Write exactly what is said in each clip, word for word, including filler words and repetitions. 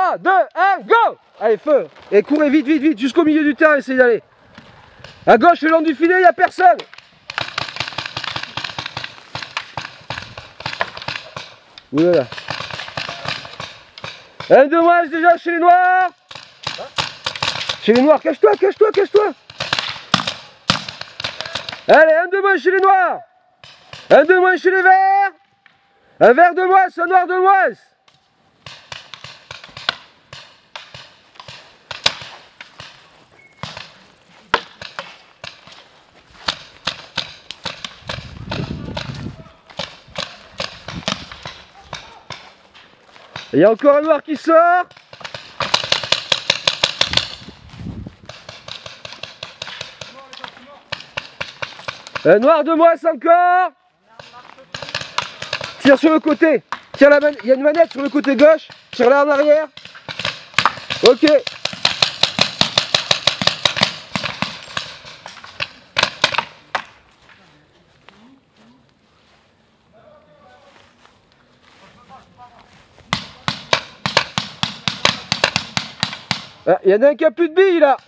trois, deux, un, go! Allez, feu! Et courez vite, vite, vite, jusqu'au milieu du terrain, essayez d'aller. À gauche, le long du filet, il n'y a personne. Oulala. Un dommage déjà chez les noirs. Chez les noirs, cache-toi, cache-toi, cache-toi. Allez, un de moins chez les noirs. Un de moins chez les verts. Un vert de moins, un noir de moins. Il y a encore un noir qui sort. Un noir de moins encore. Tire sur le côté. Tire la manette. Il y a une manette sur le côté gauche. Tire-la en arrière. Ok. Ah, il y en a un qui a plus de billes là.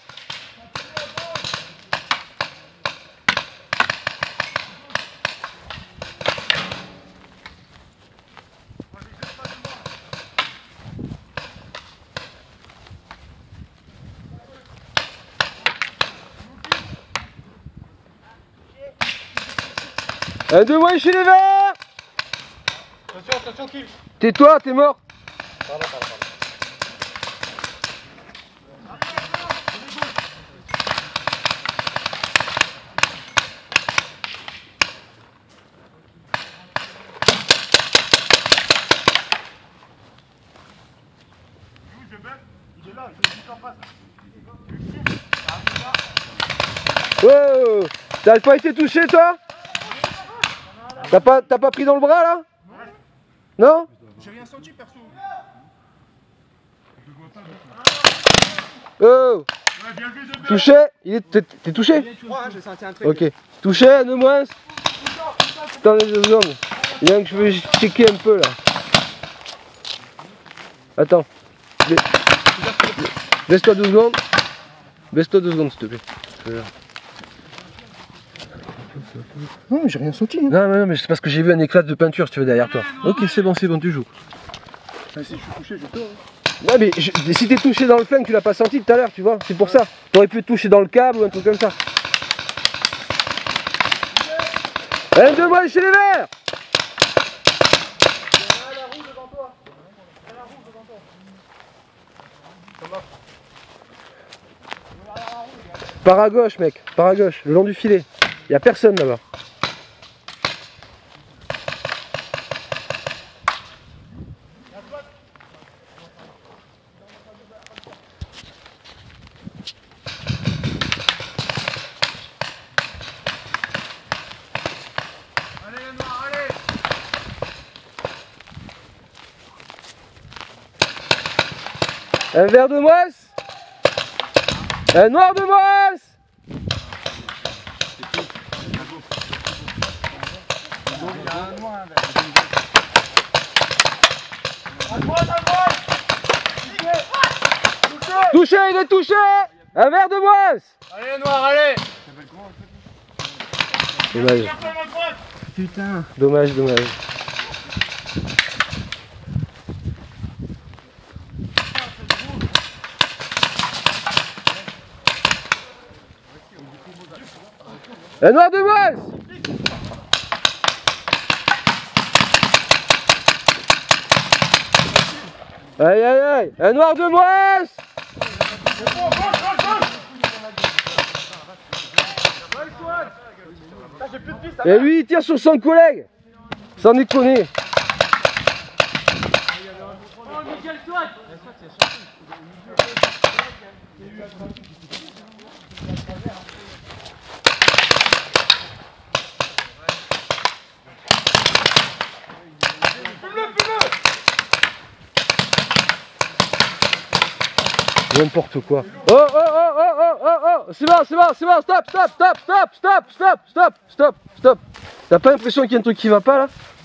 Un de moins chez les verts. Attention, attention, kill. Tais-toi, t'es mort. Pardon, pardon, pardon. Il est là, il est juste en face. Oh, t'as pas été touché toi? T'as pas, t'as pas pris dans le bras là? Non? J'ai rien senti perso. Oh, touché? Il est, t'es, t'es touché? Ouais, j'ai senti un truc. Ok. Touché, un de moins. Attendez deux secondes. Il y a un que je veux checker un peu là. Attends. Baisse-toi deux secondes. Baisse-toi deux secondes s'il te plaît. Non, mais j'ai rien senti. Hein. Non, mais non, mais c'est parce que j'ai vu un éclat de peinture si tu veux derrière toi. Ok, c'est bon, c'est bon, tu joues. Ah, si je suis touché, je tors. Hein. Non, mais je, si t'es touché dans le flingue, tu l'as pas senti tout à l'heure, tu vois, c'est pour ça. T'aurais pu te toucher dans le câble ou un truc comme ça. Un de moins chez les verts. Par à gauche, mec, par à gauche, le long du filet. Il n'y a personne là-bas. Allez, le noir, allez. Un vert de moisse. Un noir de moisse. Touché, il est touché. Un verre de moisse. Allez, noir, allez. Dommage. Putain. Dommage, dommage. Un noir de moisse. Aïe aïe aïe. Un noir de moisse. Et lui il tire sur son collègue. Sans déconner. N'importe quoi. Oh oh oh oh oh oh oh. C'est bon, c'est bon, c'est bon, stop, stop, stop, stop, stop, stop, stop, stop, stop. T'as pas l'impression qu'il y a un truc qui va pas là?